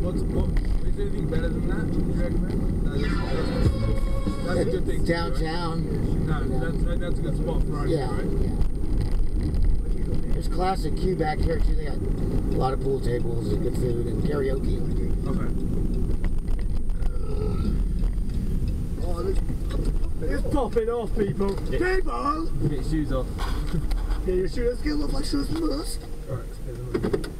Is there anything better than that? Would you recommend? That's a good thing. Downtown. Right? That's a good spot for us, yeah, right? Yeah. There's classic Cue back here too. They got a lot of pool tables and good food and karaoke. Okay. It's popping off, people. People! Get your shoes off. Get your shoes. Let's get a look like shoes from us. Alright,